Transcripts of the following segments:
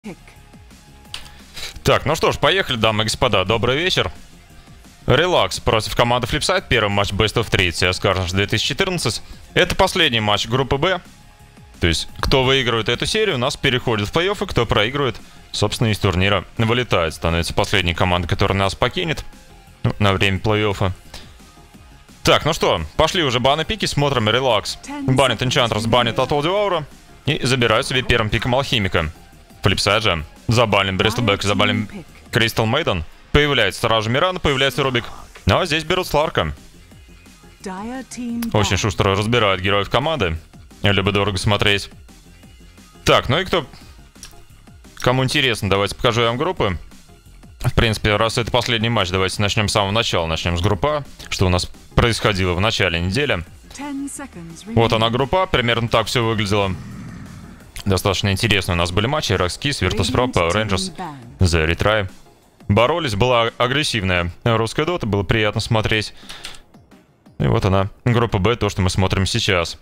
Так, ну что ж, поехали, дамы и господа, добрый вечер. Релакс против команды Flipside, первый матч Best of 3 CS Carnage 2014. Это последний матч группы Б. То есть, кто выигрывает эту серию, у нас переходит в плей-офф, и кто проигрывает, собственно, из турнира вылетает. Становится последней командой, которая нас покинет на время плей-оффа. Так, ну что, пошли уже баны пики, смотрим релакс. Банит Enchantress, банит Total Devour и забирают себе первым пиком Алхимика. Flipside же забаним Bristleback, забаним Crystal Maiden. Появляется сразу же Мирана, появляется Рубик. Ну а здесь берут Сларка. Очень шустро разбирают героев команды. Любо дорого смотреть. Так, ну и кому интересно, давайте покажу я вам группы. В принципе, раз это последний матч, давайте начнем с самого начала. Начнем с группы А, что у нас происходило в начале недели. Вот она группа, примерно так все выглядело. Достаточно интересно у нас были матчи. Roxkiss, Virtus.pro, Power Rangers, The Retry. Боролись, была агрессивная русская дота, было приятно смотреть. И вот она, группа Б, то, что мы смотрим сейчас.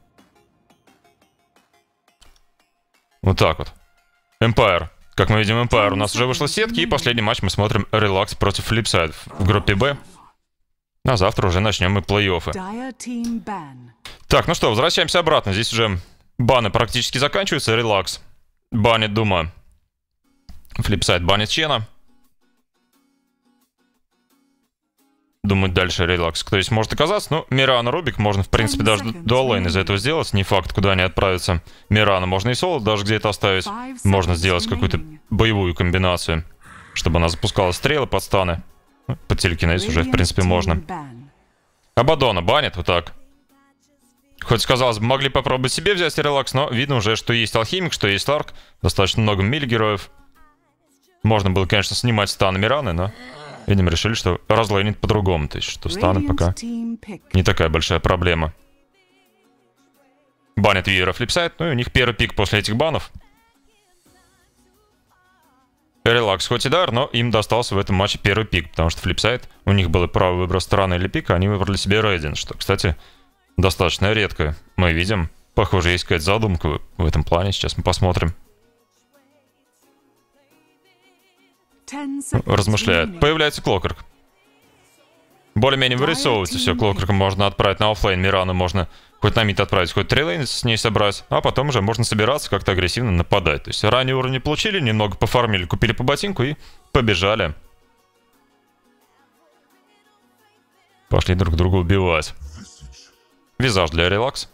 Вот так вот. Empire. Как мы видим, Empire у нас уже вышла сетки, и последний матч мы смотрим Relax против Flipside в группе Б. А завтра уже начнем и плей-оффы. Так, ну что, возвращаемся обратно. Здесь уже баны практически заканчиваются. Relax банит Дума. Flipside банит Чена. Думать дальше Relax, кто здесь может оказаться. Ну, Мирана, Рубик, можно, в принципе, даже дуал-лейн из этого сделать. Не факт, куда они отправятся. Мирана можно и соло даже где-то оставить. Можно сделать какую-то боевую комбинацию, чтобы она запускала стрелы под станы. Под телекинез уже, в принципе, можно. Абадона банит вот так. Хоть, казалось бы, могли попробовать себе взять Relax, но видно уже, что есть Алхимик, что есть Сларк. Достаточно много миль-героев. Можно было, конечно, снимать станы Мираны, но... Видимо, решили, что разлейнить по-другому. То есть, что станы пока не такая большая проблема. Банят Виера Flipside. Ну и у них первый пик после этих банов. Релакс хоть и дар, но им достался в этом матче первый пик. Потому что Flipside, у них было право выбора стороны или пика, они выбрали себе Рейден. Что, кстати, достаточно редко. Мы видим, похоже, есть какая-то задумка в этом плане. Сейчас мы посмотрим. Размышляет. Появляется Клокерк. Более-менее вырисовывается все. Клокерка можно отправить на оффлейн, Мирану можно хоть на мид отправить, хоть трилейн с ней собрать, а потом уже можно собираться, как-то агрессивно нападать. То есть ранние уровни получили, немного пофармили, купили по ботинку и побежали. Пошли друг друга убивать. Визаж для релакс.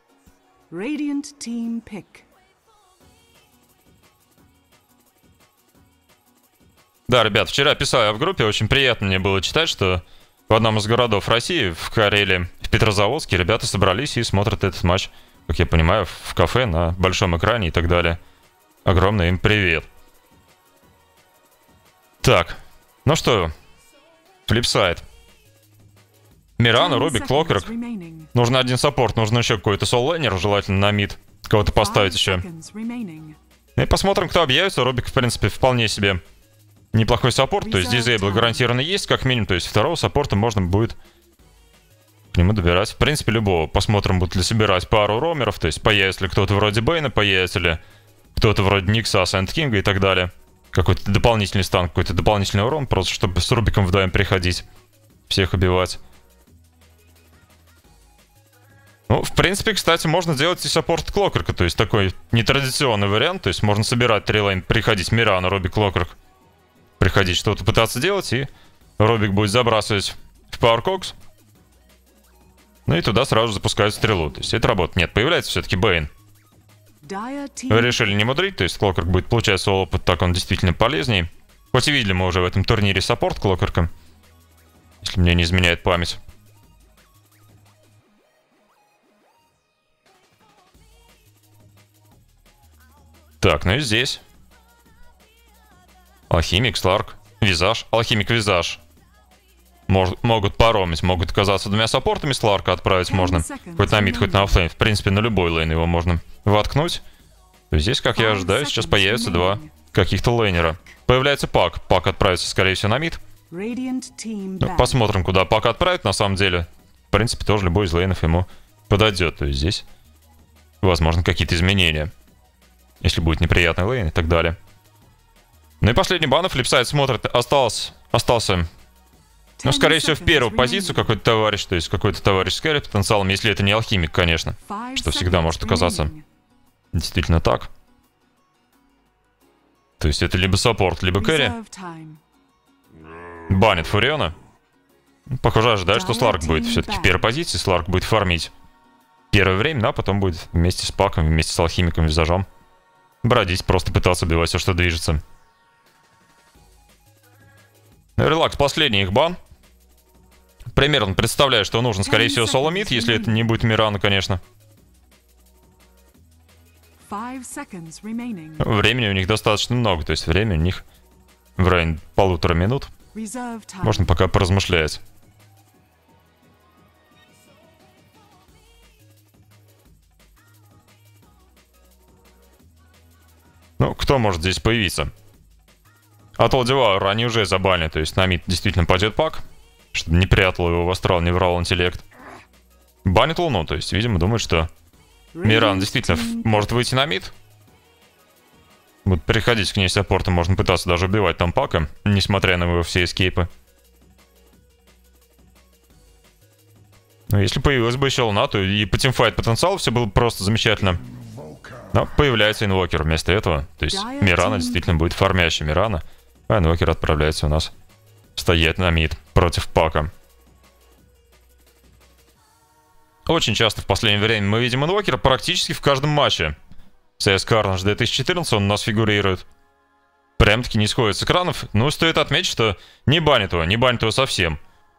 Да, ребят, вчера писал я в группе, очень приятно мне было читать, что в одном из городов России, в Карелии, в Петрозаводске, ребята собрались и смотрят этот матч, как я понимаю, в кафе, на большом экране и так далее. Огромный им привет. Так, ну что, Flipside. Мирана, Рубик, Клокерк. Нужен один саппорт, нужен еще какой-то соло-лейнер, желательно на мид. Кого-то поставить еще. И посмотрим, кто объявится. Рубик, в принципе, вполне себе неплохой саппорт, то есть дизейбл гарантированно есть, как минимум, то есть второго саппорта можно будет к нему добирать, в принципе, любого. Посмотрим, будут ли собирать пару ромеров, то есть появится ли кто-то вроде Бэйна, появится ли кто-то вроде Никса, Сэнд Кинга и так далее. Какой-то дополнительный стан, какой-то дополнительный урон, просто чтобы с Рубиком вдвоем приходить, всех убивать. Ну, в принципе, кстати, можно делать и саппорт Клокерка, то есть такой нетрадиционный вариант, то есть можно собирать трилейн, приходить Мирана, Рубик, Клокерк. Приходить что-то пытаться делать, и Рубик будет забрасывать в пауэркокс. Ну и туда сразу запускают стрелу. То есть это работает. Нет, появляется все-таки Бэйн. Вы решили не мудрить, то есть Клокерк будет получать свой опыт, так он действительно полезней. Хоть и видели мы уже в этом турнире саппорт Клокерка, если мне не изменяет память. Так, ну и здесь Алхимик, Сларк, Визаж. Алхимик, Визаж. Могут поромить, могут оказаться двумя саппортами. Сларка отправить можно хоть на мид, хоть на оффлейн. В принципе, на любой лейн его можно воткнуть. То есть здесь, как я ожидаю, сейчас появятся два каких-то лейнера. Появляется Пак. Пак отправится, скорее всего, на мид. Ну, посмотрим, куда Пак отправит, на самом деле. В принципе, тоже любой из лейнов ему подойдет. То есть здесь, возможно, какие-то изменения. Если будет неприятный лейн и так далее. Ну и последний бан, Flipside смотрит, остался, ну, скорее всего, в первую позицию какой-то товарищ, то есть какой-то товарищ с carry потенциалом, если это не алхимик, конечно, что всегда может оказаться действительно так. То есть это либо саппорт, либо кэрри. Банит Фуриона. Похоже, ожидает, что Сларк будет все-таки в первой позиции, Сларк будет фармить первое время, а потом будет вместе с Паком, вместе с алхимиком, визажом бродить, просто пытаться убивать все, что движется. Релакс, последний их бан. Примерно представляю, что нужен, скорее всего, соло-мид, если это не будет Мирана, конечно. Времени у них достаточно много, то есть время у них в районе 1,5 минут. Можно пока поразмышлять. Ну, кто может здесь появиться? Атол Девауэр они уже забанили, то есть на мид действительно пойдет Пак, чтобы не прятал его в астрал, не врал интеллект. Банит Луну, то есть, видимо, думает, что Миран действительно может выйти на мид. Будут переходить к ней саппорта, можно пытаться даже убивать там Пака, несмотря на его все эскейпы. Но если появилась бы еще Луна, то и по тимфайт потенциалу все было просто замечательно. Но появляется инвокер вместо этого. То есть Мирана действительно будет фармящий Мирана. А инвокер отправляется у нас стоять на мид против Пака. Очень часто в последнее время мы видим инвокера практически в каждом матче. CS Carnage 2014 он у нас фигурирует. Прям-таки не сходит с экранов. Но стоит отметить, что не банит его совсем.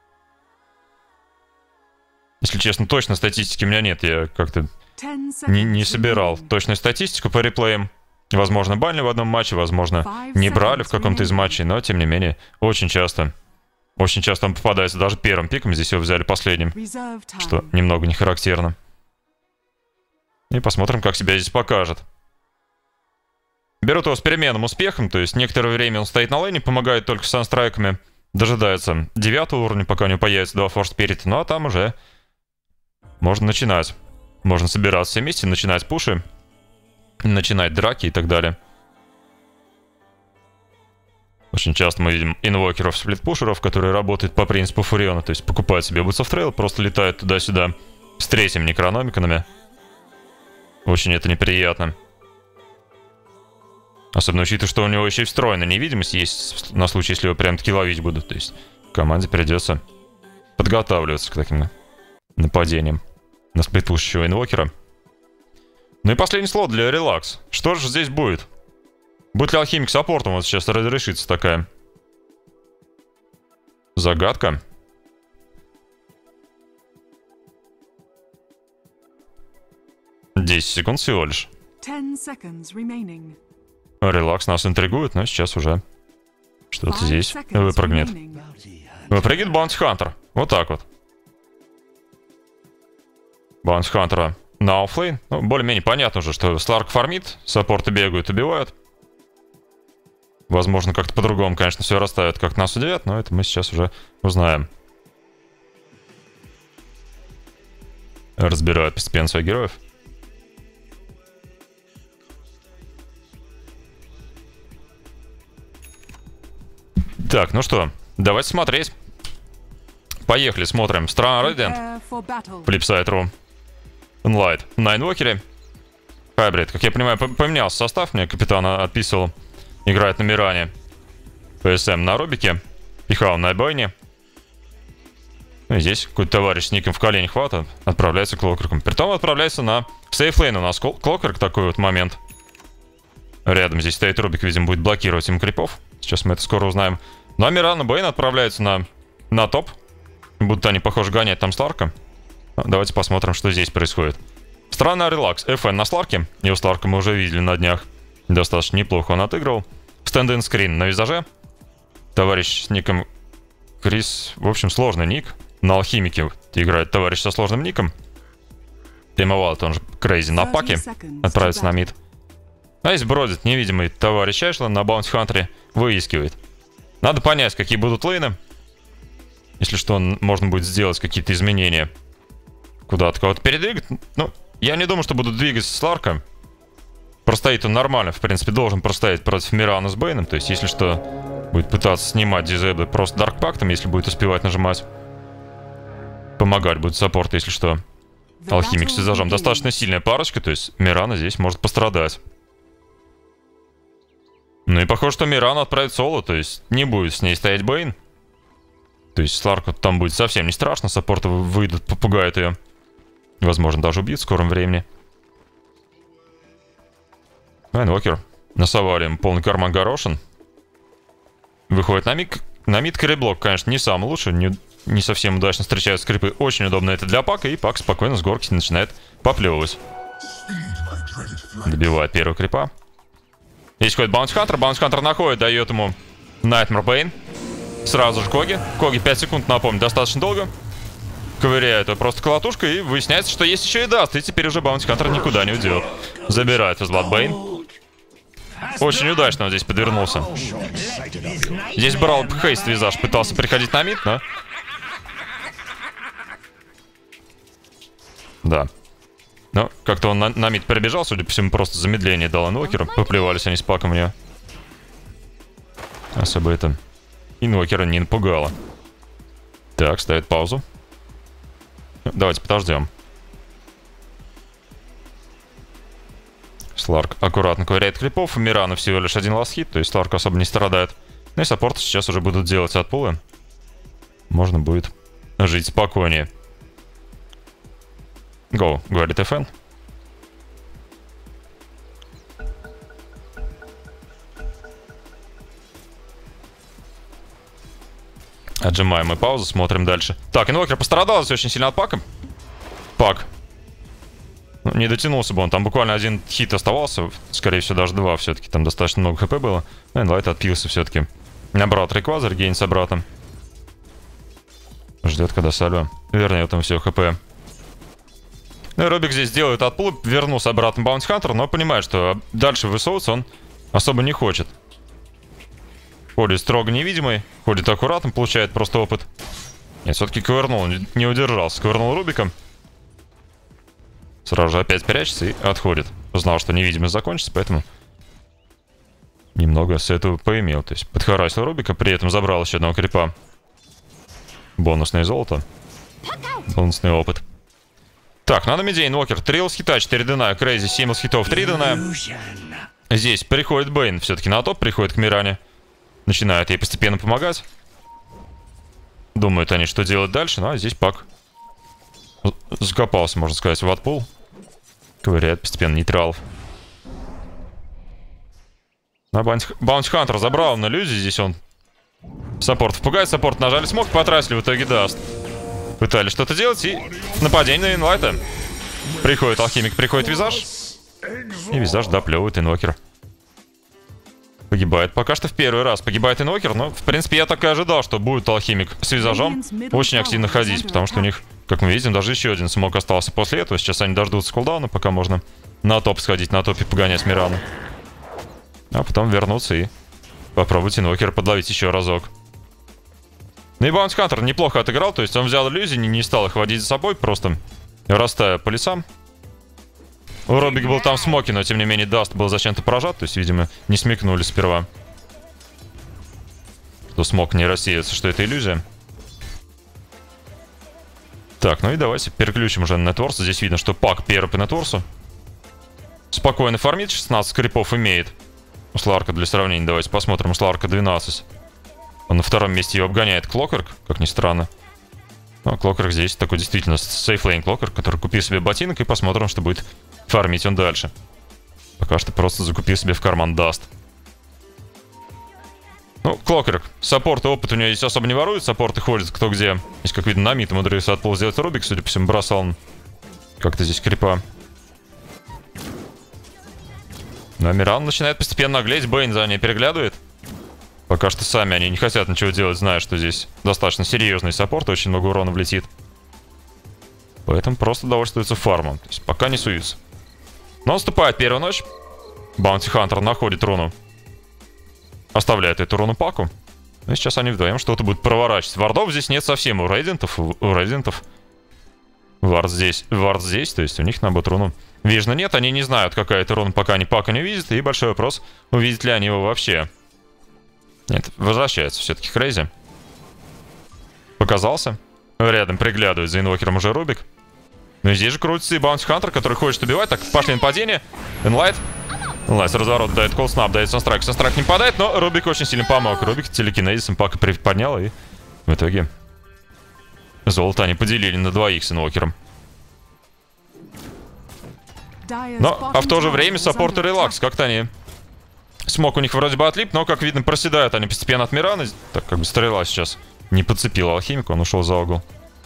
Если честно, точно статистики у меня нет. Я как-то не собирал точную статистику по реплеям. Возможно, банили в одном матче, возможно, не брали в каком-то из матчей, но, тем не менее, очень часто он попадается даже первым пиком. Здесь его взяли последним, что немного не характерно. И посмотрим, как себя здесь покажет. Берут его с переменным успехом, то есть некоторое время он стоит на лейне, помогает только санстрайками, дожидается 9 уровня, пока у него появится 2 форс-спирита, ну а там уже можно начинать. Можно собираться все вместе, начинать пуши, начинать драки и так далее. Очень часто мы видим инвокеров, сплитпушеров, которые работают по принципу Фуриона, то есть покупают себе Boots of Trail, просто летают туда-сюда с 3-м некрономиконами. Очень это неприятно. Особенно учитывая, что у него еще и встроенная невидимость есть на случай, если его прям-таки ловить будут. То есть команде придется подготавливаться к таким нападениям на сплитпушащего инвокера. Ну и последний слот для релакс. Что же здесь будет? Будет ли алхимик саппортом? Вот сейчас разрешится такая загадка. Десять секунд всего лишь. Релакс нас интригует, но сейчас уже что-то здесь выпрыгнет. Выпрыгнет Баунти Хантер. Вот так вот. Баунти Хантера на оффлейн. Ну, более-менее понятно уже, что Сларк фармит, саппорты бегают, убивают. Возможно, как-то по-другому, конечно, все расставят, как нас удивят, но это мы сейчас уже узнаем. Разбирают постепенно своих героев. Так, ну что, давайте смотреть. Поехали, смотрим. Страна Radiant. Flipside.ru. Enlight на инвокере. Хайбрид, как я понимаю, поменялся состав. Мне капитан отписывал. Играет на Миране. ПСМ на Рубике. Пихал на бойне. Ну и здесь какой-то товарищ с ником в колени хвата отправляется Клокерком. Притом отправляется на сейфлейн. У нас Клокерк такой вот момент. Рядом здесь стоит Рубик, видимо, будет блокировать им крипов. Сейчас мы это скоро узнаем. Ну а Миран и Бэйн отправляются на топ. Будут они, похоже, гонять там Сларка. Давайте посмотрим, что здесь происходит. Странный релакс. FN на Сларке. Его Сларка мы уже видели на днях. Достаточно неплохо он отыгрывал. Стенд-ин скрин на визаже. Товарищ с ником Крис. В общем, сложный ник. На алхимике играет товарищ со сложным ником. Теймовалт, он же Крейзи на паке. Отправится на мид. А здесь бродит невидимый товарищ Эшлен на Баунти Хантере. Выискивает. Надо понять, какие будут лейны. Если что, можно будет сделать какие-то изменения. Куда-то кого-то передвигать. Ну, я не думаю, что будут двигаться с Сларка. Простоит он нормально, в принципе, должен простоять против Мирана с Бэйном. То есть, если что, будет пытаться снимать Дизейбла просто Даркпактом, если будет успевать нажимать. Помогать будет саппорт, если что. Алхимик с визажом. Достаточно сильная парочка, то есть Мирана здесь может пострадать. Ну и похоже, что Мирана отправит соло, то есть не будет с ней стоять Бэйн. То есть Сларку там будет совсем не страшно, саппорты выйдут, попугают ее. Возможно, даже убьют в скором времени. Вайнвокер. Насовали им полный карман горошин. Выходит на мид. На мид криблок, конечно, не самый лучший, не совсем удачно встречают скрипы. Очень удобно это для Пака, и Пак спокойно с горки начинает поплевывать. Добивает первого крипа. Здесь ходит Баунти-Хантер. Баунти-Хантер находит, дает ему Найтмэр Бэйн. Сразу же Коги. Коги 5 секунд, напомню, достаточно долго. Ковыряет его просто колотушкой, и выясняется, что есть еще и даст. И теперь уже Баунти-Хантер никуда не уйдет. Забирает из Бэйн. Очень удачно он здесь подвернулся. Здесь брал хейст визаж, пытался приходить на мид, но... Да. Но как-то он на мид перебежал, судя по всему, просто замедление дал инвокеру. Поплевались они с Паком в нее. Особо это инвокера не напугало. Так, ставит паузу. Давайте подождем. Сларк аккуратно ковыряет крипов. У Мирана всего лишь один ласт-хит, то есть Сларк особо не страдает. Ну и саппорты сейчас уже будут делать отпулы. Можно будет жить спокойнее. Go, говорит FN. Отжимаем мы паузу, смотрим дальше. Так, инвокер пострадал очень сильно от Пака. Пак. Ну, не дотянулся бы он, там буквально один хит оставался. Скорее всего, даже два все-таки. Там достаточно много хп было. Энлайт отпился все-таки. Набрал Рейквазер, гейнс обратно. Ждет, когда Сальва вернет ему все хп. Ну и Робик здесь делает отпул, вернулся обратно Баунти-Хантер, но понимает, что дальше высовываться он особо не хочет. Ходит строго невидимый, ходит аккуратно, получает просто опыт. Нет, все-таки ковырнул, не удержался. Ковырнул Рубиком. Сразу же опять прячется и отходит. Знал, что невидимость закончится, поэтому немного с этого поимел. То есть подхарасил Рубика, при этом забрал еще одного крипа. Бонусное золото. Бонусный опыт. Так, надо мидей, инвокер. 3 лс-хита, 4 дена. Крейзи, 7 лс-хитов, 3 дена. Здесь приходит Бэйн все-таки на топ, приходит к Миране. Начинает ей постепенно помогать. Думают они, что делать дальше. Ну, а здесь Пак закопался, можно сказать, в отпул. Ковыряет постепенно нейтралов. Баунти-Хантер забрал на иллюзии. Здесь он саппорт впугает. Саппорт нажали смог, потратили, в итоге даст. Пытались что-то делать, и нападение на инвайта. Приходит алхимик, приходит визаж. И визаж доплевывает инвокер. Погибает пока что в первый раз. Погибает инвокер, но, в принципе, я так и ожидал, что будет алхимик с визажом очень активно ходить, потому что у них, как мы видим, даже еще один смог остался после этого. Сейчас они дождутся кулдауна, пока можно на топ сходить, на топе погонять Мирану. А потом вернуться и попробовать инвокера подловить еще разок. Ну и Баунти-Хантер неплохо отыграл, то есть он взял иллюзии, не стал их водить за собой, просто растая по лесам. У Робик был там смоки, но тем не менее Даст был зачем-то прожат, то есть, видимо, не смекнули сперва, что смог не рассеяться, что это иллюзия. Так, ну и давайте переключим уже на Нетворса. Здесь видно, что Пак первый по Нетворсу. Спокойно фармит, 16 крипов имеет. У Сларка для сравнения, давайте посмотрим, у Сларка 12. Он на втором месте его обгоняет Клокверк, как ни странно. Но Клокверк здесь такой действительно сейфлейн Клокверк, который купил себе ботинок, и посмотрим, что будет фармить он дальше. Пока что просто закупил себе в карман Даст. Ну, Клокверк. Саппорт и опыт у него здесь особо не ворует, саппорты ходят кто где. Здесь, как видно, на мид умудрился отпол сделать Рубик, судя по всему, бросал он как-то здесь крипа. Но Миран начинает постепенно наглеть, Бэйн за ней переглядывает. Пока что сами они не хотят ничего делать, зная, что здесь достаточно серьезный саппорт, очень много урона влетит. Поэтому просто довольствуются фармом, то есть пока не суются. Но наступает первая ночь. Баунти-Хантер находит руну. Оставляет эту руну Паку. И сейчас они вдвоем что-то будут проворачивать. Вардов здесь нет совсем у Рейдентов. Вард здесь, то есть у них на бот-руну Вижна нет, они не знают, какая это руна, пока они пака не увидят, и большой вопрос, увидят ли они его вообще. Нет, возвращается все-таки Крейзи. Показался. Рядом приглядывает за инвокером уже Рубик. Ну и здесь же крутится и Баунти Хантер, который хочет убивать. Так, пошли нападение. Энлайт. Энлайт с разворота дает колснап, дает Санстрайк. Санстрайк не падает, но Рубик очень сильно помог. Рубик телекинезисом пака поднял, и в итоге золото они поделили на двоих с инвокером. Но, а в то же время саппорт и релакс. Как-то они... Смог у них вроде бы отлип, но, как видно, проседают они постепенно от Мирана. Так, как бы стрела сейчас не подцепила алхимика, он ушел за угол.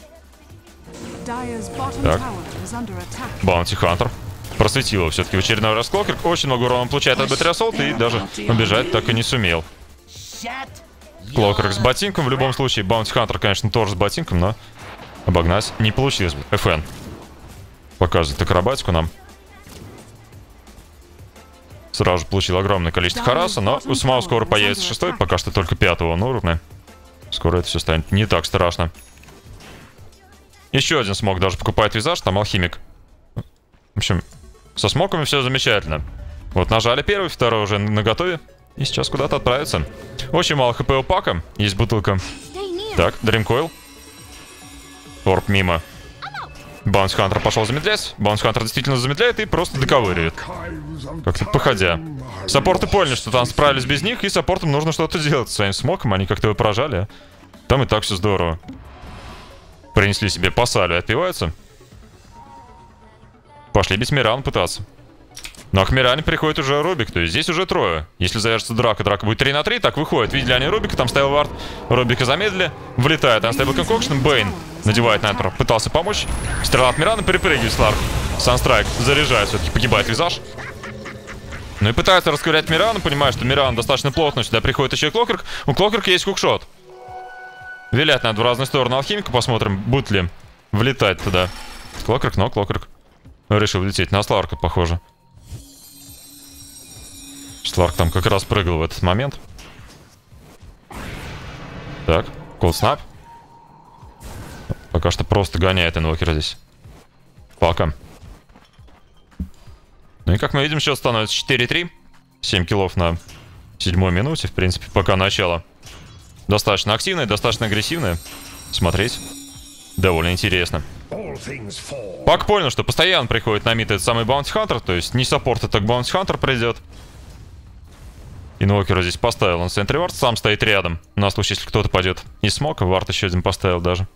Так. Баунти Хантер. Просветил все-таки в очередной раз Клокерк. Очень много урона получает от Battery Assault и даже убежать так и не сумел. Клокерк с ботинком. В любом случае, Баунти Хантер, конечно, тоже с ботинком, но обогнать не получилось бы. FN показывает акробатику нам. Сразу же получил огромное количество хараса, но у самого скоро появится 6-й, пока что только 5-го уровня. Скоро это все станет не так страшно. Еще один смог даже покупает визаж, там алхимик. В общем, со смоками все замечательно. Вот нажали первый, второй уже наготове. И сейчас куда-то отправится. Очень мало хп у пака, есть бутылка. Так, Дримкоил. Орб мимо. Баунти Хантер пошел замедлять. Баунти Хантер действительно замедляет и просто доковыривает. Как-то походя. Саппорты поняли, что там справились без них, и саппортам нужно что-то делать со своим смоком. Они как-то его прожали. Там и так все здорово. Принесли себе по салю и отпиваются. Пошли бить Миран пытаться. Но к Миране приходит уже Рубик, то есть здесь уже трое. Если завершится драка будет 3 на 3, так выходит. Видели они Рубика, там стоял вард. Рубика замедлили. Влетает Unstable Concoction. Бэйн надевает на это. Пытался помочь. Стрела от Мирана, перепрыгивает Сларк. Санстрайк заряжает, все-таки погибает визаж. Ну и пытается расковырять Мирана, понимая, что Миран достаточно плотно. Сюда приходит еще и Клокерк. У Клокерка есть хукшот. Вилять надо в разные стороны алхимика. Посмотрим, будет ли влетать туда. Клокерк, но Клокерк решил лететь на Сларка, похоже. Сларк там как раз прыгал в этот момент. Так, колдснап. Пока что просто гоняет инвокера здесь. Пока. Ну и как мы видим, счет становится 4-3. 7 киллов на 7-й минуте. В принципе, пока начало достаточно активное, достаточно агрессивное. Смотреть довольно интересно. Пак понял, что постоянно приходит на мид этот самый Баунти Хантер. То есть не саппорт, так Баунти Хантер придет. Инвокера здесь поставил, он в центре вард, сам стоит рядом. На случай, если кто-то пойдет из смока, вард еще один поставил даже.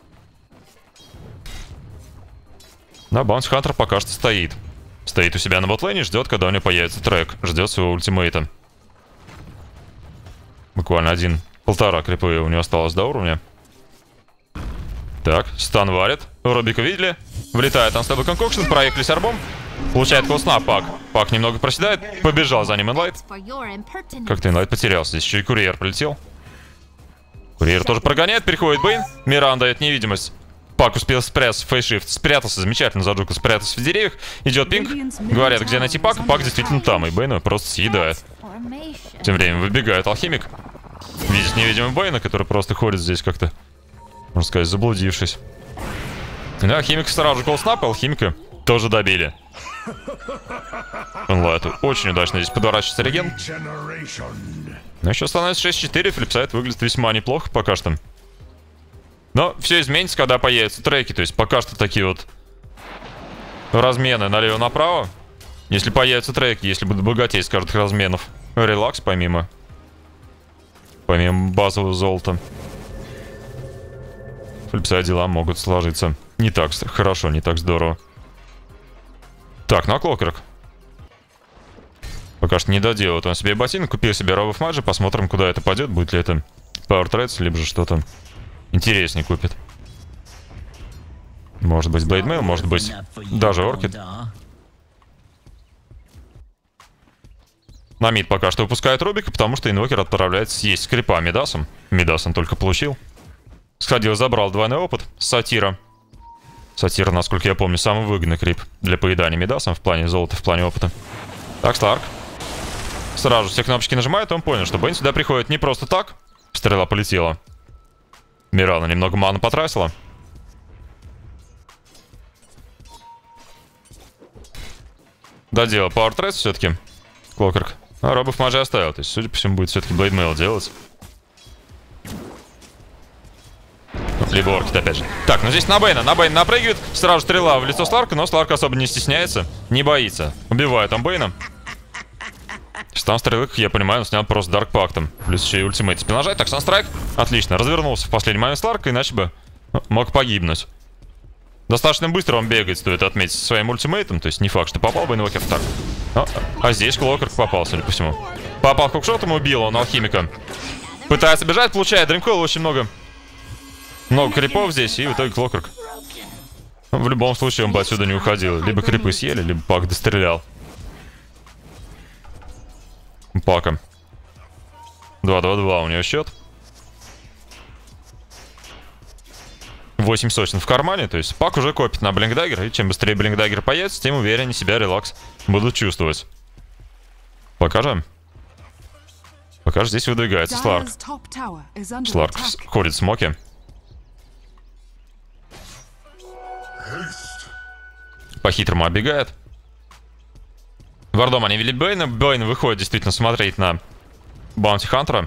Да, Баунти Хантер пока что стоит. Стоит у себя на ботлейне, ждет, когда у него появится трек. Ждет своего ультимейта. Буквально 1-1,5 крипы у него осталось до уровня. Так, стан варит. Рубика видели. Влетает Unstable Concoction, проехали с арбом. Получает колснап Пак. Пак немного проседает. Побежал за ним Энлайт. Как-то Энлайт потерялся. Здесь еще и Курьер прилетел. Курьер тоже прогоняет. Переходит Бэйн. Миран дает невидимость. Пак успел спрятаться в фейшифт. Спрятался замечательно за джуку. Спрятался в деревьях. Идет пинг. Говорят, где найти Пак. Пак действительно там. И Бэйн его просто съедает. Тем временем выбегает алхимик. Видит невидимый Бэйна, который просто ходит здесь как-то, можно сказать, заблудившись. Да, алхимик сразу же колснап. Алхимика тоже добили. Энлайту очень удачно здесь подворачивается реген. Но еще становится 6-4. Флипсайд выглядит весьма неплохо пока что. Но все изменится, когда появятся треки. То есть пока что такие вот размены налево-направо. Если появятся треки, если будут богатеть с каждых разменов. Релакс помимо базового золота. Флипсайд дела могут сложиться не так хорошо, не так здорово. Так, на Клокерк. Пока что не доделает он себе ботинок, купил себе Rob of Magi. Посмотрим, куда это пойдет. Будет ли это Power Trades, либо же что-то интереснее купит. Может быть Blade Mail, может быть даже Оркид. На мид пока что выпускает Рубика, потому что инвокер отправляется съесть скрипа Мидасом. Мидас он только получил. Сходил, забрал двойной опыт с Сатира. Сатира, насколько я помню, самый выгодный крип для поедания Мидасом в плане золота, в плане опыта. Так, Сларк. Сразу все кнопочки нажимает, он понял, что Бэйн сюда приходит не просто так. Стрела полетела. Мирана немного маны потратила. доделал Power Trace все-таки. Клокерк. А робов мажи оставил. То есть, судя по всему, будет все-таки Блейдмейл делать. Либо Оркид, опять же. Так, ну здесь на Бэйна напрыгивает. Сразу стрела в лицо Сларка, но Сларк особо не стесняется. Не боится. Убивает там Бэйна. Там стрелы, как я понимаю, он снял просто Дарк Пактом. Плюс еще и ультимейт спинажать. Так, Санстрайк. Отлично. Развернулся в последний момент Сларка, иначе бы мог погибнуть. Достаточно быстро он бегает, стоит отметить, со своим ультимейтом. То есть не факт, что попал бы инвокер. Так. А здесь Клокерк попал, судя по всему. Попал хукшотом, убил он алхимика. Пытается бежать, получает Дримкол, очень много крипов здесь, и в итоге Клокерк. В любом случае он бы отсюда не уходил. Либо крипы съели, либо Пак дострелял. Пака. 2-2-2 у него счет. 8 сотен в кармане, то есть Пак уже копит на Блинкдаггер, и чем быстрее Блинкдаггер появится, тем увереннее себя Релакс будут чувствовать. Пока же здесь выдвигается Сларк. Сларк ходит в смоке. По-хитрому оббегает. Вардом они вели Бэйна. Бэйн выходит действительно смотреть на Баунти Хантера.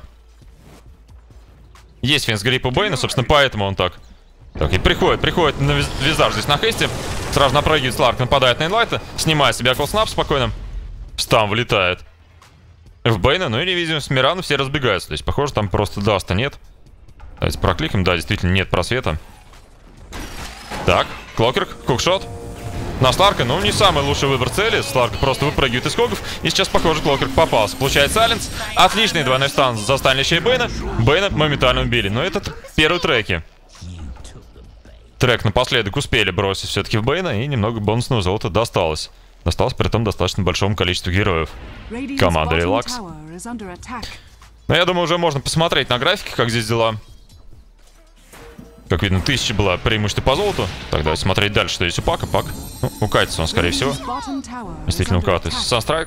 Есть финсгрип у Бэйна, собственно, поэтому он так. Так, и приходит на визаж здесь на хесте. Сразу напрыгивает Сларк, нападает на инлайта. Снимает себя колснап спокойно. Стам вылетает в Бэйна, ну и невидимость Мирана, все разбегаются. То есть, похоже, там просто даста нет. Давайте прокликаем, да, действительно нет просвета. Так, Клокерк, кукшот. На Сларка, ну, не самый лучший выбор цели. Сларк просто выпрыгивает из когов. И сейчас, похоже, Клокерк попался. Получает сайленс. Отличный двойной стан за станлящей Бэйна. Бэйна моментально убили. Но это первые треки. Трек напоследок успели бросить все-таки в Бэйна. И немного бонусного золота досталось. Досталось при том достаточно большому количеству героев. Команда Релакс. Но я думаю, уже можно посмотреть на графике, как здесь дела. Как видно, 1000 было преимущество по золоту. Так, давайте смотреть дальше, что есть у Пака. Пак, ну, укатится он, скорее всего. Действительно укатывается. Санстрайк.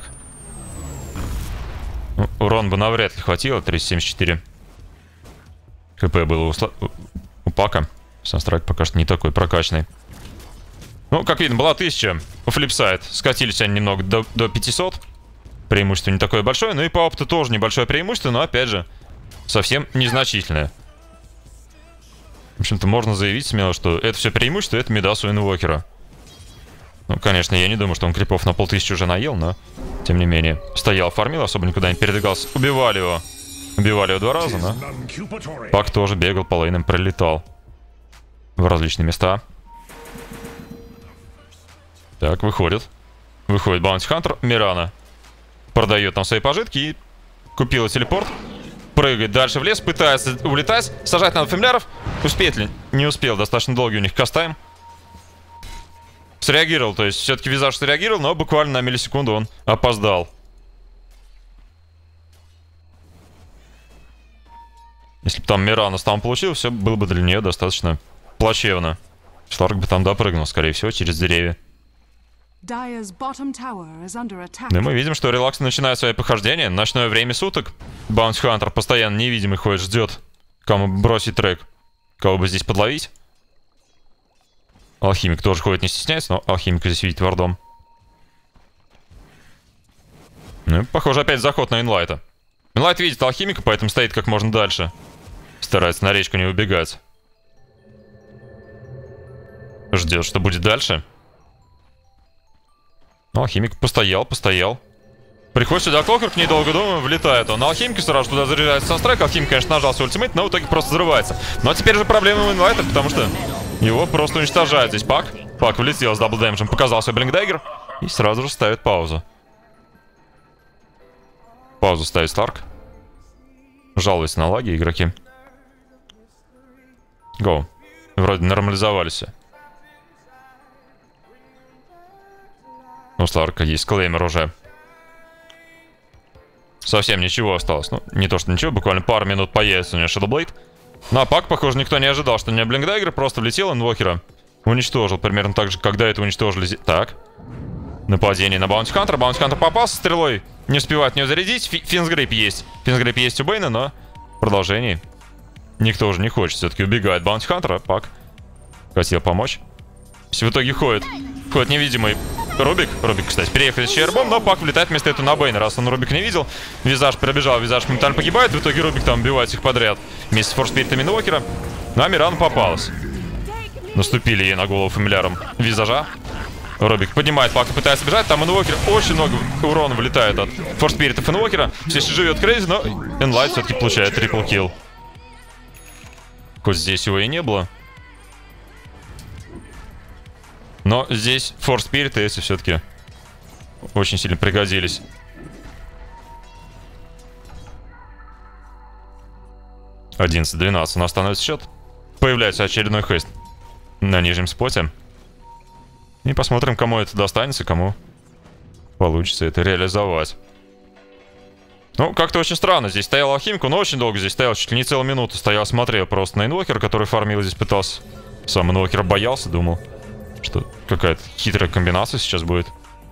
Ну, урон бы навряд ли хватило. 374 КП было у Пака. Санстрайк пока что не такой прокачанный. Ну, как видно, была 1000 у Флипсайд. Скатились они немного до 500. Преимущество не такое большое. Ну и по опыту тоже небольшое преимущество, но, опять же, совсем незначительное. В общем-то, можно заявить смело, что это все преимущество, это мидас у инвокера. Ну, конечно, я не думаю, что он крипов на 5000 уже наел, но, тем не менее, стоял, фармил, особо никуда не передвигался. Убивали его 2 раза, но Пак тоже бегал по лейнам, прилетал в различные места. Так, выходит Баунти Хантер, Мирана продает там свои пожитки и купила телепорт. Прыгает дальше в лес, пытается улетать. Сажать надо фамильяров. Успеет ли? Не успел. Достаточно долгий у них кастайм. Среагировал, то есть все-таки визаж среагировал, но буквально на миллисекунду он опоздал. Если бы там Мирана там получил, все было бы для нее достаточно плачевно. Сларк бы там допрыгнул, скорее всего, через деревья. Да и мы видим, что Релакс начинает свои похождения. Ночное время суток. Баунти Хантер постоянно невидимый ходит, ждет, кому бросить трек, кого бы здесь подловить. Алхимик тоже ходит, не стесняется, но алхимика здесь видит вардом. Ну, похоже, опять заход на инлайта. Инлайт видит алхимика, поэтому стоит как можно дальше. Старается на речку не убегать. Ждет, что будет дальше. Алхимик постоял. Приходит сюда Клокерк, недолго думая, влетает он. Алхимик сразу туда заряжается Санстрайк. Алхимик, конечно, нажал свой ультимейт, но в итоге просто взрывается. Но теперь же проблема у инвайта, потому что его просто уничтожает здесь Пак. Пак влетел с даблдэмэджем, показал свой Блинкдаггер и сразу же ставит паузу. Паузу ставит Сларк. Жалуются на лаги игроки. Гоу. Вроде нормализовались все. У Сларка есть клеймер уже. Совсем ничего осталось. Ну, не то что ничего, буквально пару минут появится у него Shadowblade. На Пак, похоже, никто не ожидал, что у него Блинкдаггер просто влетел инвокера. Уничтожил, примерно так же, когда это уничтожили. Так. Нападение на Баунти Хантера. Баунти Хантер попался стрелой. Не успевает в нее зарядить. Финсгрейп есть. Финсгрейп есть у Бэйна, но в продолжении никто уже не хочет. Все-таки убегает Баунти Хантера. Пак хотел помочь. В итоге ходит невидимый Рубик. Рубик, кстати, переехали с Чербом, но Пак влетает вместо этого на Бейна. Раз он Рубик не видел, Визаж пробежал, Визаж моментально погибает. В итоге Рубик там убивает их подряд вместе с форспиритами Инвокера. Ну а Мирана попалась. Наступили ей на голову фамильяром Визажа. Рубик поднимает Пака, пытается бежать. Там Инвокер, очень много урона вылетает от форспиритов Инвокера. Все еще живет Крейзи, но Энлайт все-таки получает трипл килл. Хоть здесь его и не было. Но здесь форспириты эти все-таки очень сильно пригодились. — 11-12. У нас становится счет. Появляется очередной хейст на нижнем споте. И посмотрим, кому это достанется, кому получится это реализовать. Ну, как-то очень странно. Здесь стоял алхимик, он очень долго здесь стоял, чуть ли не целую минуту стоял, смотрел просто на инвокера, который фармил здесь, пытался. Сам инвокер боялся, думал, что какая-то хитрая комбинация сейчас будет.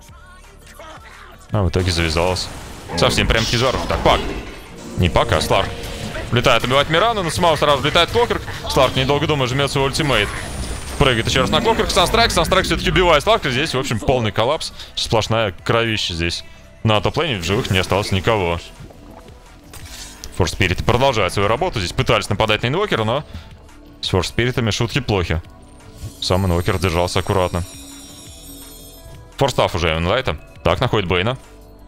А в итоге завязалась. Совсем прям Кизаров. Так, Пак. Не Пак, а Сларк. Влетает убивать Мирану, но самого сразу влетает Клокерк. Сларк, недолго думая, жмет свой ультимейт. Прыгает еще раз на Клокерк. Санстрайк все-таки убивает Сларка. Здесь, в общем, полный коллапс. Сплошная кровища здесь. На топ-лейне в живых не осталось никого. Форспириты продолжают свою работу. Здесь пытались нападать на инвокера, но с форспиритами шутки плохи. Сам инвокер держался аккуратно. Форстаф уже Энлайта. Так, находит Бейна.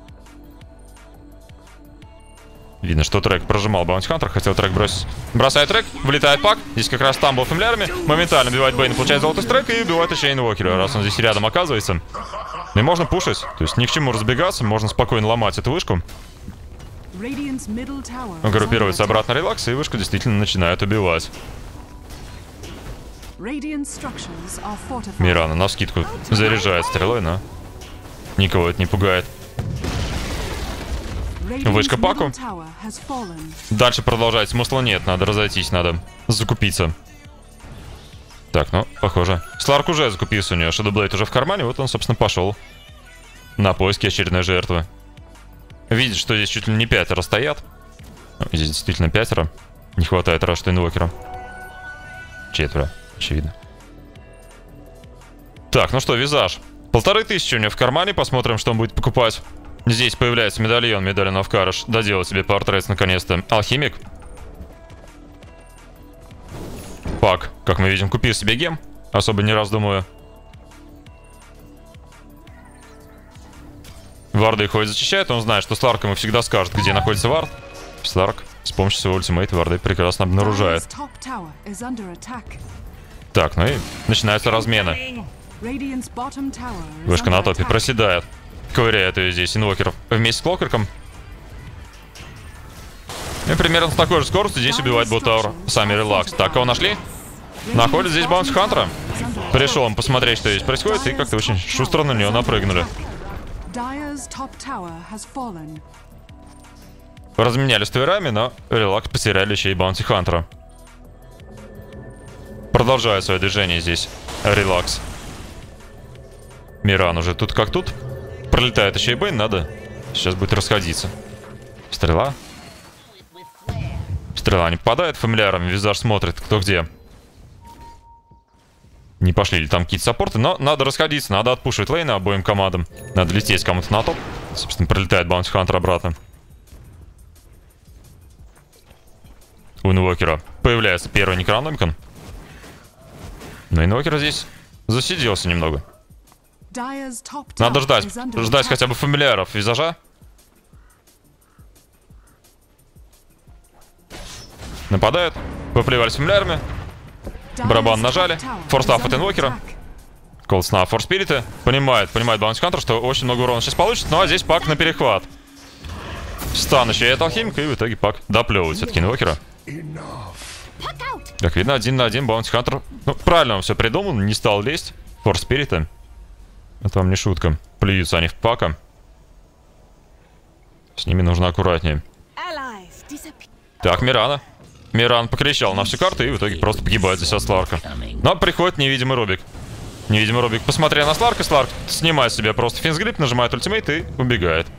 Видно, что трек прожимал Баунти Хантер. Хотел трек бросить. Бросает трек, вылетает Пак. Здесь как раз там был фамильярами. Моментально убивает Бейна, получает золотой трек и убивает еще инвокера, раз он здесь рядом оказывается. И можно пушить. То есть ни к чему разбегаться. Можно спокойно ломать эту вышку. Группируется обратно релакс, и вышку действительно начинают убивать. Мирана навскидку заряжает стрелой, но никого это не пугает. Вышка Паку. Дальше продолжать смысла нет, надо разойтись, надо закупиться. Так, ну, похоже. Сларк уже закупился у нее, Shadowblade уже в кармане, вот он, собственно, пошел на поиски очередной жертвы. Видит, что здесь чуть ли не 5 стоят. Здесь действительно 5. Не хватает раз что инвокера. 4, очевидно. Так, ну что, Визаж. 1500 у него в кармане, посмотрим, что он будет покупать. Здесь появляется медальон, медальон of Courage. Доделал себе портрет наконец-то. Алхимик. Пак, как мы видим, купил себе гем. Особо не раздумывая. Варды ходит, зачищает. Он знает, что Сларк ему всегда скажет, где находится вард. Сларк с помощью своего ультимейта варды прекрасно обнаружает. Так, ну и начинаются размены. Вышка на топе проседает. Ковыряет ее здесь инвокер вместе с Клокерком. И примерно с такой же скоростью здесь убивает Ботаур. Сами релакс. Так, кого нашли? Находит здесь Баунти Хантера. Пришел он посмотреть, что здесь происходит, и как-то очень шустро на него напрыгнули. Разменялись твирами, но релакс потеряли еще и Баунти Хантера. Продолжает свое движение здесь релакс. Миран уже тут как тут. Пролетает еще и Бейн, надо сейчас будет расходиться. Стрела. Стрела не попадает фамильяром, Визаж смотрит, кто где. Не пошли ли там какие-то саппорты, но надо расходиться, надо отпушивать лейна обоим командам. Надо лететь кому-то на топ. Собственно, пролетает Баунти Хантер обратно. У инвокера появляется первый Некрономикон. Но инвокер здесь засиделся немного. Надо ждать хотя бы фамильяров Визажа. Нападают, поплевались фамильярами. Барабан нажали. Форстаф от инвокера. Колдс на форспириты. Понимает Баунти Хантер, что очень много урона сейчас получит. Ну а здесь Пак на перехват. Стан еще и от алхимика, и в итоге Пак доплевывает все-таки инвокера. Как видно, 1 на 1 Баунти Хантер. Ну, правильно он все придумал, не стал лезть. Форспириты. Это вам не шутка. Плюются они в Пака. С ними нужно аккуратнее. Так, Мирана. Миран покричал на всю карту и в итоге просто погибает здесь от Сларка. Но приходит невидимый Рубик. Невидимый Рубик, посмотря на Сларка, Сларк снимает себе просто финсгрип, нажимает ультимейт и убегает.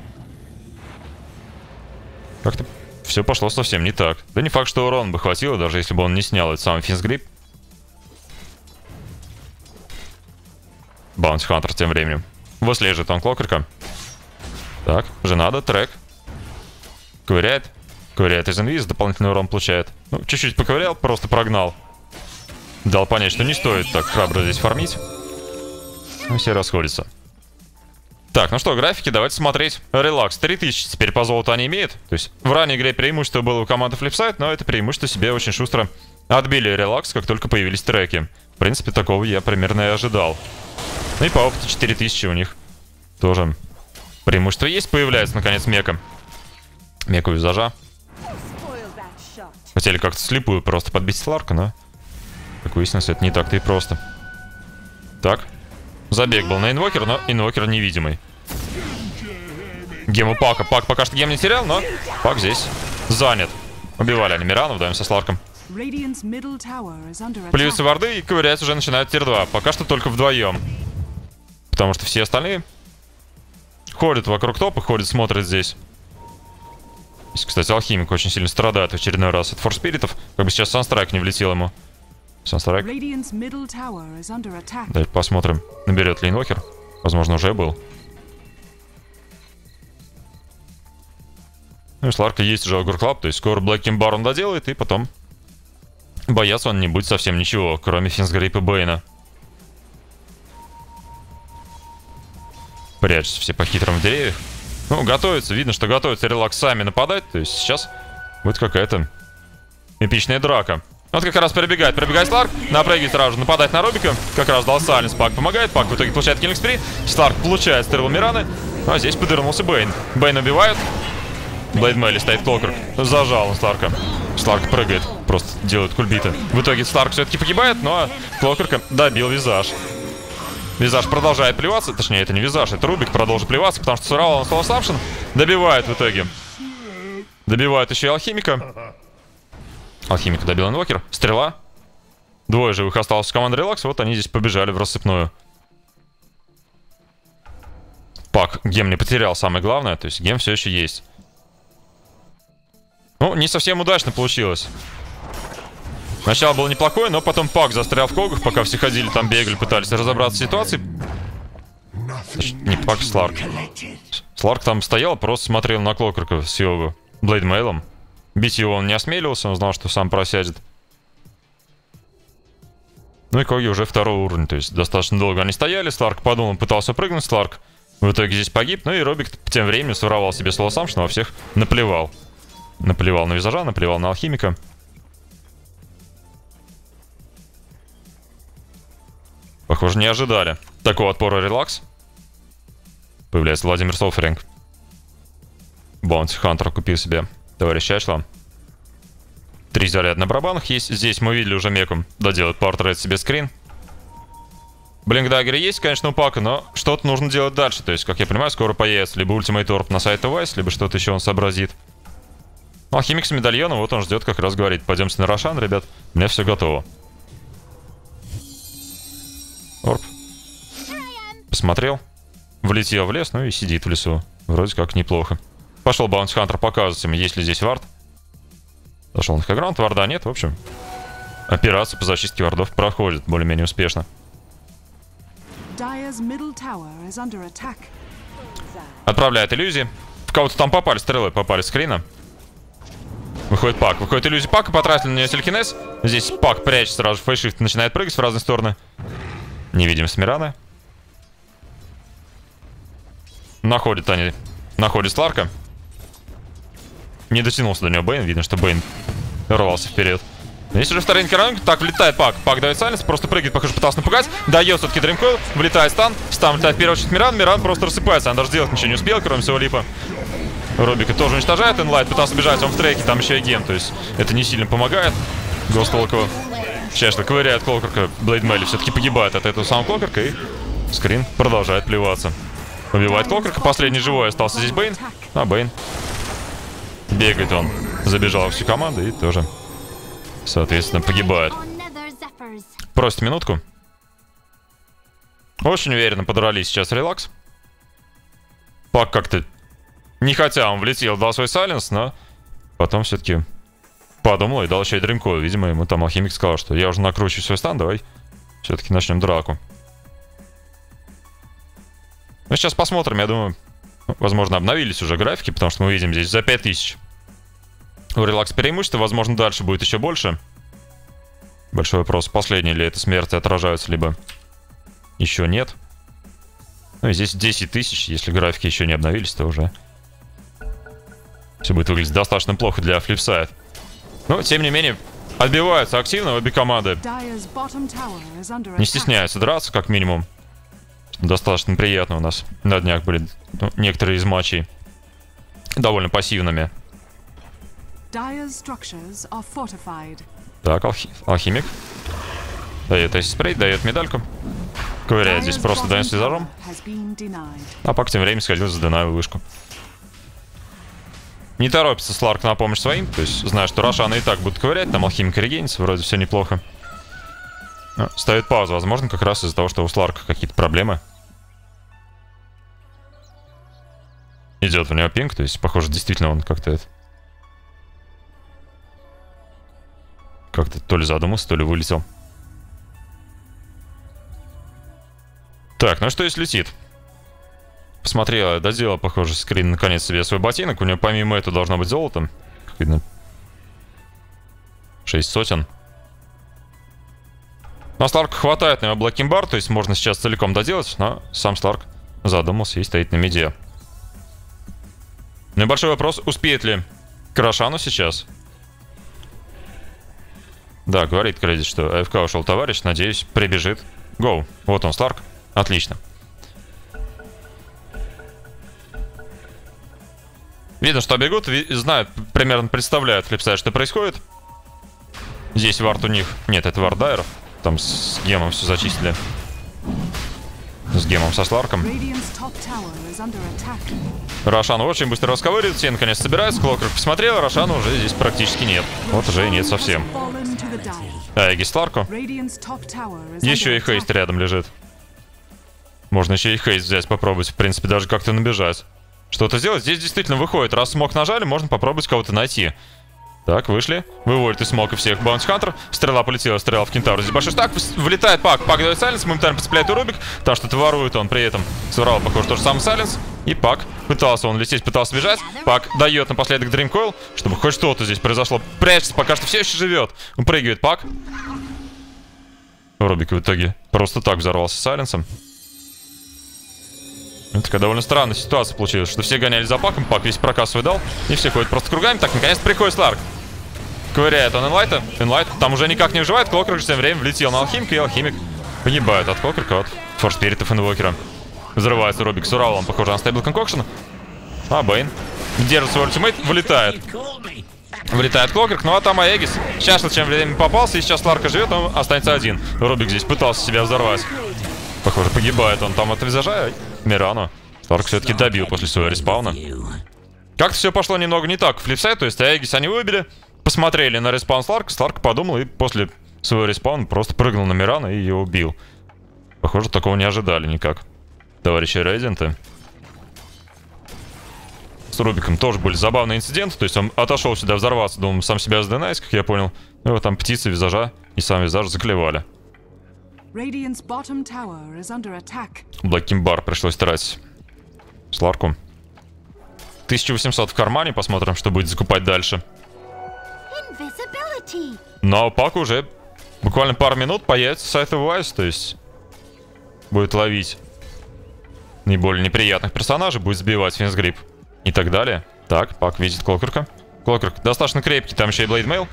Как-то все пошло совсем не так. Да не факт, что урон бы хватило, даже если бы он не снял этот самый финсгрип. Баунти Хантер тем временем Выслеживает он Клокерка. Так, Женада, трек. Ковыряет. Ковыряет из инвиз, дополнительный урон получает. Ну, чуть-чуть поковырял, просто прогнал. Дал понять, что не стоит так храбро здесь фармить. Ну, все расходятся. Так, ну что, графики, давайте смотреть. Релакс 3000 теперь по золоту они имеют. То есть в ранней игре преимущество было у команды Flipside, но это преимущество себе очень шустро отбили релакс, как только появились треки. В принципе, такого я примерно и ожидал. Ну и по опыту 4000 у них тоже преимущество есть. Появляется, наконец, мека. Мека у визажа. Хотели как-то слепую просто подбить Сларка, но, как выяснилось, это не так-то и просто. Так. Забег был на инвокер, но инвокер невидимый. Гем у Пака. Пак пока что гем не терял, но Пак здесь занят. Убивали они Мирану, вдаем со Сларком. Плюются варды и ковырять уже начинают тир 2. Пока что только вдвоем. Потому что все остальные ходят вокруг топа, ходят, смотрят здесь. Здесь, кстати, алхимик очень сильно страдает в очередной раз от форспиритов. Как бы сейчас Санстрайк не влетел ему. Санстрайк. Давайте посмотрим, наберет ли инвокер. Возможно, уже был. Ну и Сларка есть уже Огур Клаб, то есть скоро Блэк Кимбар он доделает, и потом бояться он не будет совсем ничего, кроме Финсгрейп и Бэйна. Прячутся все по-хитрым в деревьях. Ну, готовится, видно, что готовится релакс сами нападать, то есть сейчас будет какая-то эпичная драка. Вот как раз пробегает Сларк, напрыгивает сразу же, нападать на Робика. Как раз дал Сайленс, Пак помогает, Пак в итоге получает киллинг спри. Сларк получает стервел Мираны, а здесь подвернулся Бэйн. Бэйн убивают. Блейд Мелли стоит Клокер, зажал он Сларка. Сларк прыгает, просто делает кульбиты. В итоге Сларк все-таки погибает, но Клокерка добил визаж. Визаж продолжает плеваться, точнее это не визаж, это Рубик продолжит плеваться, потому что Сурал он Soul Assumption добивает в итоге. Добивает еще и алхимика. Алхимика добил инвокер. Стрела. Двое живых осталось в команде Релакс. Вот они здесь побежали в рассыпную. Пак гем не потерял, самое главное. То есть гем все еще есть. Ну, не совсем удачно получилось. Начало было неплохое, но потом Пак застрял в когах, пока все ходили там, бегали, пытались разобраться в ситуации. Не Пак, Сларк. Сларк там стоял, просто смотрел на Клокерка с его блейдмейлом. Бить его он не осмеливался, он знал, что сам просядет. Ну и коги уже второй уровень, то есть достаточно долго они стояли. Сларк подумал, пытался прыгнуть, Сларк в итоге здесь погиб. Ну и Робик тем временем своровал себе Soul Assumption, во всех наплевал. Наплевал на визажа, наплевал на алхимика. Похоже, не ожидали такого отпора релакс. Появляется Владимир Солферинг. Баунти Хантер купил себе товарища Эшла. 3 заряда на барабанах есть. Здесь мы видели уже меку. Доделать портрет себе скрин. Блинкдаггер есть, конечно, у Пака, но что-то нужно делать дальше. То есть, как я понимаю, скоро появится либо ультимейт орб на сайте Вайс, либо что-то еще он сообразит. Алхимик с медальоном, вот он ждет, как раз говорит. Пойдемте на Рошан, ребят. У меня все готово. Орб. Посмотрел. Влетел в лес, ну и сидит в лесу. Вроде как неплохо. Пошел Баунти Хантер показывать ему, есть ли здесь вард. Зашел на хэграунд, варда нет, в общем. Операция по зачистке вардов проходит более-менее успешно. Отправляет иллюзии. В кого-то там попали стрелы, попали с скрина. Выходит Пак. Выходит иллюзия Пака, потратили на нее телекинез. Здесь Пак прячется сразу, фейшифт начинает прыгать в разные стороны. Невидимость Мираны. Находят они. Находит Сларка. Не дотянулся до него Бэйн. Видно, что Бэйн рвался вперед. Здесь уже второй инкернанг. Так, влетает Пак. Пак дает сайленс, просто прыгает, похоже, пытался напугать. Дает все-таки Дримкойл. Влетает стан. Стан влетает в первую очередь Миран. Миран просто рассыпается. Он даже сделать ничего не успел, кроме своего липа. Робика тоже уничтожает. Инлайт пытался бежать, он в треке. Там еще и гем. То есть это не сильно помогает. Гостолокова. Чешла ковыряет Клокерка. Блейд Мелли все-таки погибает от этого самого Клокерка. И скрин продолжает плеваться. Убивает Клокерка. Последний живой остался здесь Бэйн. А Бэйн. Бегает он. Забежал во всю команду и тоже, соответственно, погибает. Просит минутку. Очень уверенно подрались сейчас релакс. Пак как-то не хотя он влетел, дал свой сайленс, но потом все-таки подумал и дал еще и дримкойл. Видимо, ему там алхимик сказал, что я уже накручу свой стан, давай все-таки начнем драку. Ну, сейчас посмотрим, я думаю, возможно, обновились уже графики, потому что мы видим здесь за 5000 у Релакс преимущество, возможно, дальше будет еще больше. Большой вопрос, последние ли это смерти отражаются, либо еще нет. Ну и здесь 10 тысяч, если графики еще не обновились, то уже все будет выглядеть достаточно плохо для Flipside. Но, тем не менее, отбиваются активно обе команды. Не стесняются драться, как минимум. Достаточно приятно у нас. На днях были некоторые из матчей довольно пассивными. Так, алхимик. Дает спрей, дает медальку. Ковыряет здесь просто Дайен с визажом. А Пак тем временем сходил за Денаю вышку. Не торопится Сларк на помощь своим. То есть, зная, что Рошана и так будут ковырять, там алхимик регенится, вроде все неплохо. Ставит паузу, возможно, как раз из-за того, что у Сларка какие-то проблемы. Идет у него пинг, то есть, похоже, действительно он как-то это... Как-то то ли задумался, то ли вылетел. Так, ну что если летит? Посмотрела, доделала, похоже, скрин наконец себе свой ботинок. У него помимо этого должно быть золото. Как видно. 6 сотен. Но Сларк хватает на него блокинг-бар, то есть можно сейчас целиком доделать, но сам Сларк задумался и стоит на миде. Небольшой вопрос, успеет ли к Рошану сейчас? Да, говорит Кредит, что АФК ушел товарищ, надеюсь, прибежит. Гоу, вот он, Сларк. Отлично. Видно, что бегут, знают, примерно представляют Flipside, что происходит. Здесь вард у них. Нет, это вард дайеров. Там с гемом все зачистили. С гемом со Сларком. Рошан очень быстро расковыривает. Все наконец собираются. Клокер посмотрел, Рошана уже здесь практически нет. Вот уже и нет совсем. Айги Сларку. Еще и Хейст рядом лежит. Можно еще и Хейст взять, попробовать. В принципе, даже как-то набежать. Что-то сделать. Здесь действительно выходит. Раз смог нажали, можно попробовать кого-то найти. Так, вышли. Выводит из смока всех Баунс Хантер. Стрела полетела, стрелял в Кентавру. Здесь большой стак. Влетает Пак. Пак дает Сайленс. Моментально подцепляет у Рубик. Потому что это ворует он при этом. Соврал, похоже, тот же самый Сайленс. И Пак. Пытался он лететь, пытался бежать. Пак дает напоследок Dreamcoil, чтобы хоть что-то здесь произошло. Прячется, пока что все еще живет. Упрыгивает Пак. Рубик в итоге просто так взорвался Сайленсом. Это такая довольно странная ситуация получилась, что все гонялись за Паком, Пак весь проказ свой дал, и все ходят просто кругами. Так, наконец-то приходит Сларк. Ковыряет он Энлайта. Энлайт там уже никак не выживает. Клокерк тем временем влетел на алхимика, и алхимик погибает от Клокерка, от форспиритов инвокера. Взрывается Рубик с Уралом, похоже на стейбл конкокшн. А Бэйн держит свой ультимейт, вылетает. Вылетает Клокерк, ну а там Аегис. Сейчас чем время попался, и сейчас Сларка живет, он останется один. Рубик здесь пытался себя взорвать. Похоже, погибает он там от визажа. Мирану. Сларк все-таки добил после своего респауна. Как-то все пошло немного не так в Flipside, то есть Аегис они выбили, посмотрели на респаун Сларка, Сларк подумал и после своего респауна просто прыгнул на Мирана и ее убил. Похоже, такого не ожидали никак. Товарищи Рейденты. С Рубиком тоже были забавные инциденты, то есть он отошел сюда взорваться, думал, сам себя сденайс, как я понял. И вот там птицы визажа и сам визаж заклевали. Блэкинг-бар пришлось тратить Сларку. 1800 в кармане, посмотрим, что будет закупать дальше. Но Пак уже буквально пару минут появится Scythe of Ice, то есть будет ловить наиболее неприятных персонажей, будет сбивать Финсгрип и так далее. Так, Пак видит Клокерка. Клокерк достаточно крепкий, там еще и Блейдмейл.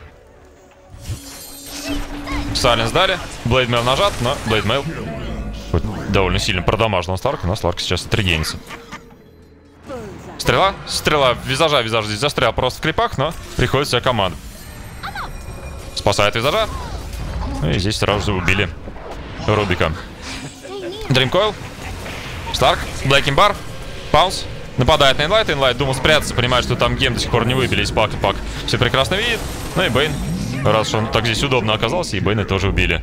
Сайленс дали, Блейдмейл нажат, но Блейдмейл довольно сильно продамажил Сларка, но Сларк сейчас отрегенится. Стрела, визажа здесь застрял просто в крипах, но приходит вся команда. Спасает визажа. И здесь сразу же убили Рубика. Dreamcoil. Старк, Блэкинг-бар, Паунс. Нападает на Инлайт. Инлайт думал спрятаться, понимает, что там гем до сих пор не выбили из Пака. Пак все прекрасно видит. Ну и Бэйн, раз что он так здесь удобно оказался, и Бэйна тоже убили.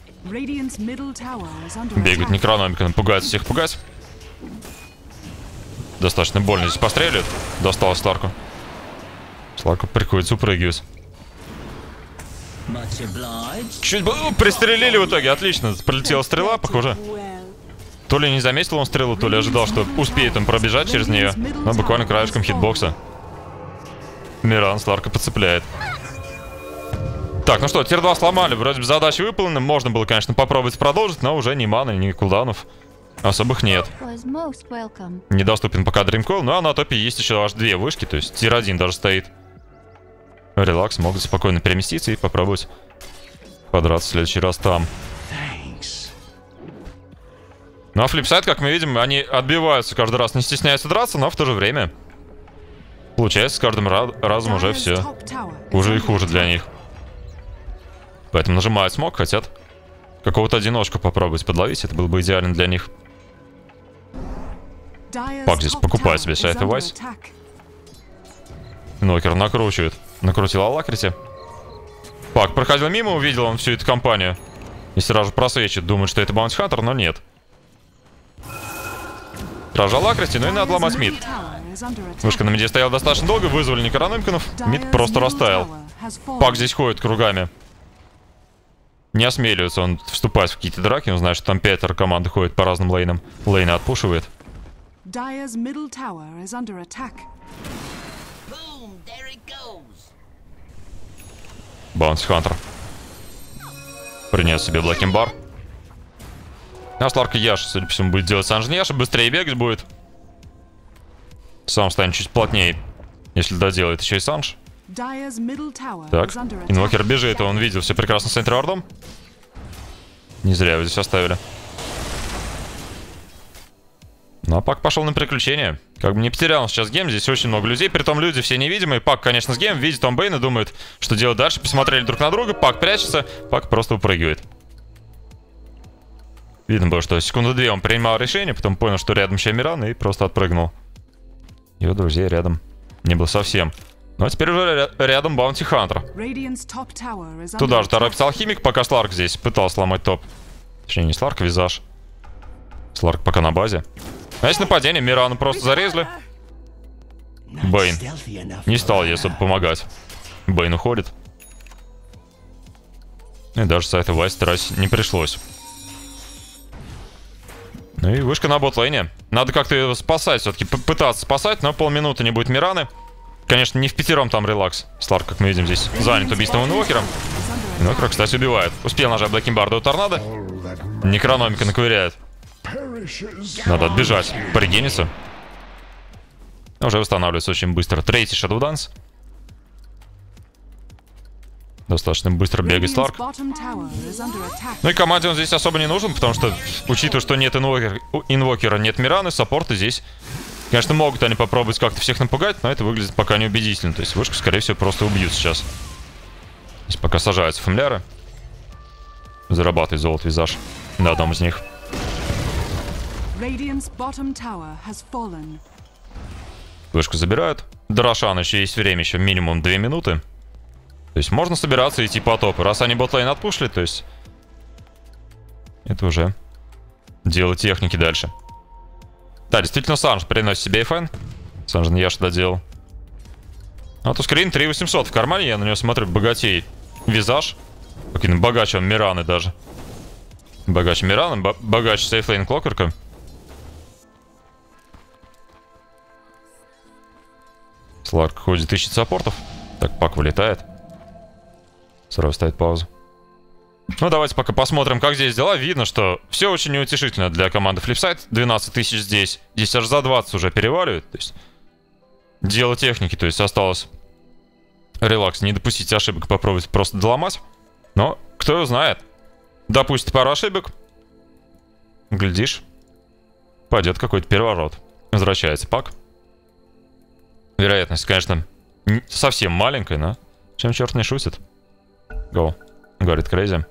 Бегают Некрономика, пугают всех пугать. Достаточно больно здесь постреливают. Досталось Сларку. Сларку приходится упрыгивать. Чуть было пристрелили в итоге, отлично. Прилетела стрела, похоже. То ли не заметил он стрелу, то ли ожидал, что успеет он пробежать через нее. Но буквально краешком хитбокса Миран Сларка подцепляет. Так, ну что, тир 2 сломали. Вроде бы задача выполнена. Можно было, конечно, попробовать продолжить, но уже ни маны, ни кулдаунов особых нет. Недоступен пока Dreamcoil, но на топе есть еще аж 2 вышки, то есть тир 1 даже стоит. Релакс могут спокойно переместиться и попробовать подраться в следующий раз там. Ну а флипсайд, как мы видим, они отбиваются каждый раз, не стесняются драться, но в то же время получается с каждым разом уже все хуже и хуже для них. Поэтому нажимают смог, хотят какого-то одиночку попробовать подловить, это было бы идеально для них. Пак здесь покупает себе Шайт и Вайс. Нокер накручивает. Накрутил Алакрити. Пак проходил мимо, увидел он всю эту компанию. И сразу просвечит, думает, что это Баунти Хантер, но нет. Сразу Алакрити, ну и надо ломать мид. Вышка на миде стояла достаточно долго, вызвали Некрономиконов. Мид просто растаял. Пак здесь ходит кругами. Не осмеливается он вступать в какие-то драки, он знает, что там 5 команды ходят по разным лейнам. Лейны отпушивает. Баунти Хантер принес себе Блэкимбар. А Сларк и Яша, судя по всему, будет делать Санжен Яша. Быстрее бегать будет. Сам станет чуть плотнее, если доделает еще и Санж. Так, инвокер бежит, он видел все прекрасно с энтривардом. Не зря его здесь оставили. Ну а Пак пошел на приключения. Как бы не потерял он сейчас гейм, здесь очень много людей. Притом люди все невидимые. Пак, конечно, с гейм, видит Том Бэйн и думает, что делать дальше. Посмотрели друг на друга, Пак прячется, Пак просто упрыгивает. Видно было, что секунду 2 он принимал решение, потом понял, что рядом еще Миран и просто отпрыгнул. Его друзей рядом не было совсем. Ну а теперь уже рядом Баунти Хантер. Туда же торопится Алхимик, пока Сларк здесь пытался сломать топ. Точнее, не Сларк, а Визаж. Сларк пока на базе. А есть нападение, Мирану просто зарезали. Бэйн не стал ей особо помогать. Бэйн уходит. И даже сайта Вайс тратить не пришлось. Ну и вышка на ботлейне. Надо как-то его спасать, все-таки пытаться спасать, но полминуты не будет Мираны. Конечно, не в пятером там релакс. Сларк, как мы видим, здесь занят убийством инвокером. Инвокера, кстати, убивает. Успел нажать Блэкимбарду у торнадо. Некрономика наковыряет. Надо отбежать, порегениться. Уже восстанавливается очень быстро. Третий Shadow Dance. Достаточно быстро бегает Сларк. Ну и команде он здесь особо не нужен, потому что, учитывая, что нет инвокера, нет Мираны, саппорты здесь, конечно, могут они попробовать как-то всех напугать, но это выглядит пока неубедительно. То есть вышку, скорее всего, просто убьют сейчас. Здесь пока сажаются фамильяры. Зарабатывает золото Визаж на одном из них. Вышку забирают. До Рошана еще есть время, еще минимум 2 минуты. То есть можно собираться и идти по топу. Раз они ботлейн отпушили, то есть это уже дело техники дальше. Да, действительно, Санж приносит себе FN. Санжен Яш доделал. А то скрин 3800 в кармане, я на него смотрю, богатей. Визаж. Какие-то богаче он Мираны даже. Богаче Мираны, богаче сейфлейн Клокерка. Сларк ходит, ищет саппортов. Так, Пак вылетает. Сразу ставит паузу. Ну, давайте пока посмотрим, как здесь дела. Видно, что все очень неутешительно для команды Flipside. 12 тысяч здесь. Здесь аж за 20 уже переваливает. То есть дело техники. То есть осталось релакс, не допустить ошибок, попробовать просто доломать. Но кто его знает. Допустит пару ошибок. Глядишь, пойдет какой-то переворот. Возвращается Пак. Вероятность, конечно, совсем маленькая, но чем черт не шутит. Го, говорит Крейзи.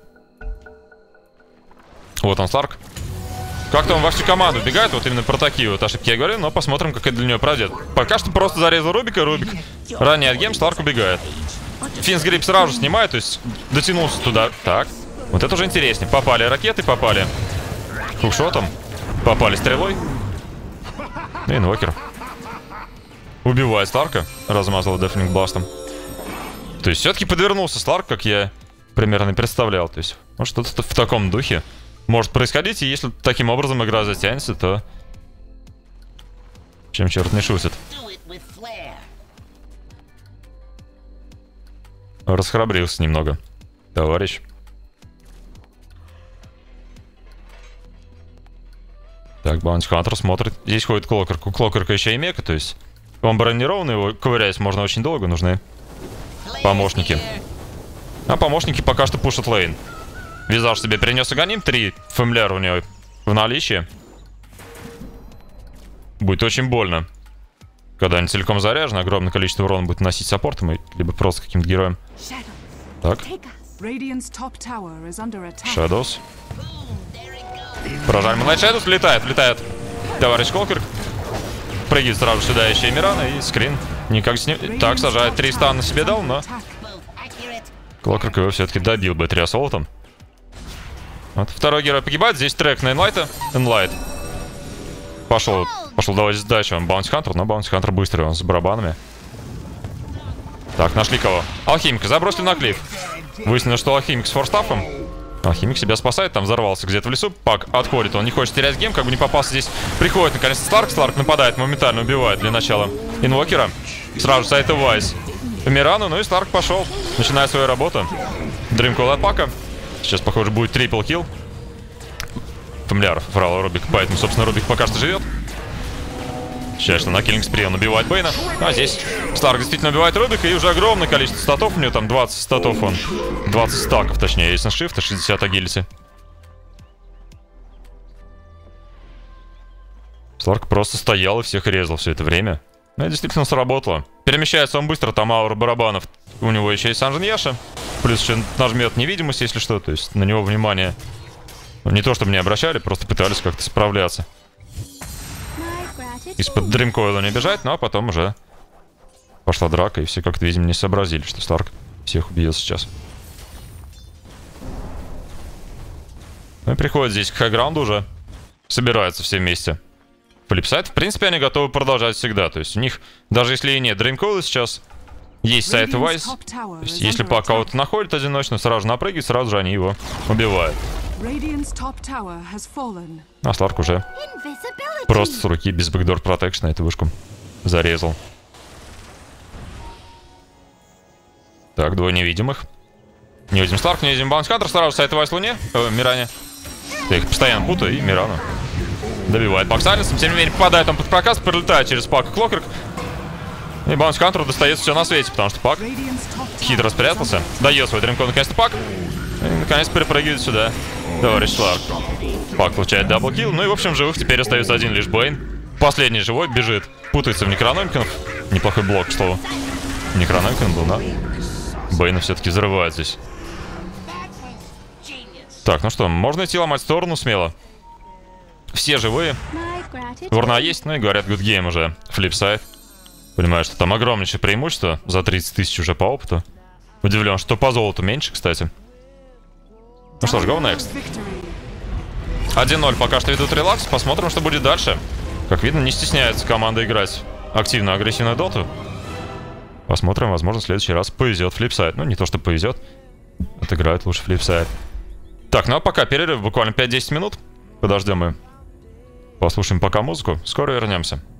Вот он, Сларк. Как-то он во всю команду убегает, вот именно про такие вот ошибки я говорю, но посмотрим, как это для него пройдет. Пока что просто зарезал Рубика, и Рубик ранее от гейм, Сларк убегает. Финс Грип сразу же снимает, то есть дотянулся туда. Так, вот это уже интереснее. Попали ракеты, попали хукшотом, попали стрелой. И инвокер убивает Сларка, размазал Дефнинг Бластом. То есть все-таки подвернулся Сларк, как я примерно представлял. То есть, ну, что-то в таком духе. может происходить, и если таким образом игра затянется, то чем черт не шутит. Расхрабрился немного, товарищ. Так, Баунти Хантер смотрит. Здесь ходит Клокерк. У Клокерка еще и мека, то есть он бронированный, его ковырять можно очень долго, нужны помощники. А помощники пока что пушат лейн. Визаж себе перенес агоним, 3 фамильяра у него в наличии. Будет очень больно, когда они целиком заряжены, огромное количество урона будет наносить саппортом, либо просто каким-то героем. Так. Shadows. Поражаем Moonlight Shadows, летает. Товарищ Клокерк. Прыгает сразу сюда еще и Мирана, и скрин. Никак с ним... Так, сажает 3 стана себе дал, но... Клокерк его все-таки добил бы 3 ассолтом. Вот, второй герой погибает, здесь трек на Энлайта. Энлайт. Пошел давать сдачу, он Баунти Хантер, но Баунти Хантер быстрый, он с барабанами. Так, нашли кого? Алхимика, забросили на клифф. Выяснилось, что Алхимик с форстафом. Алхимик себя спасает, там взорвался где-то в лесу. Пак отходит, он не хочет терять гейм, как бы не попался здесь. Приходит наконец-то Сларк нападает, моментально убивает для начала инвокера. Сразу сайта Вайс в Мирану, ну и Сларк пошел. Начинает свою работу. Дримкол от Пака. Сейчас, похоже, будет трипл килл. Фамильяр фрал Рубик, поэтому, собственно, Рубик пока что живет. Сейчас на киллинг спри он убивает Бейна. А здесь Сларк действительно убивает Рубика, и уже огромное количество статов. У него там 20 статов он. 20 стаков, точнее, есть на шифта, 60 агилити. Сларк просто стоял и всех резал все это время. Ну, это действительно сработало. Перемещается он быстро, там аура барабанов. У него еще есть Санжен Яша. Плюс еще нажмет невидимость, если что. То есть на него внимание... Ну, не то чтобы не обращали, просто пытались как-то справляться. Из-под Дримкойла не бежать, ну а потом уже пошла драка, и все как-то, видимо, не сообразили, что Сларк всех убьет сейчас. Ну и приходят здесь к хайграунду уже. Собираются все вместе. Флипсайд, в принципе, они готовы продолжать всегда. То есть у них, даже если и нет Дримкойла сейчас, есть сайт Вайс. То есть если Пак кого-то находит одиночно, сразу напрыгивает, сразу же они его убивают. А Сларк уже просто с руки без бэкдор протекшна эту вышку зарезал. Так, двое невидимых. Не видим Сларк, не видим Баунти Хантер, сразу сайт Вайс Луне, Миране. Я их постоянно путаю, и Мирану добивает Пак Сайленсом. Тем не менее, попадает он под прокаст, прилетает через Пак Клокерк. И Баунти Хантеру достается все на свете, потому что Пак хитро спрятался. Дает свой дримкон наконец-то Пак. И наконец перепрыгивает сюда товарищ Сларк. Пак получает даблкилл. Ну и в общем живых теперь остается один лишь Бейн. Последний живой бежит. Путается в Некрономиконов. Неплохой блок, к слову. Некрономикон был, да? Бейна все-таки взрывает здесь. Так, ну что, можно идти ломать сторону смело. Все живые. Урна есть, ну и говорят, good game уже. Флипсайд. Понимаю, что там огромнейшее преимущество. За 30 тысяч уже по опыту. Удивлен, что по золоту меньше, кстати. Ну что ж, go next. 1-0 пока что ведут релакс. Посмотрим, что будет дальше. Как видно, не стесняется команда играть активно агрессивную доту. Посмотрим, возможно, в следующий раз повезет Флипсайд. Ну, не то, что повезет. Отыграет лучше Флипсайд. Так, ну а пока перерыв буквально 5-10 минут. Подождем и послушаем пока музыку. Скоро вернемся.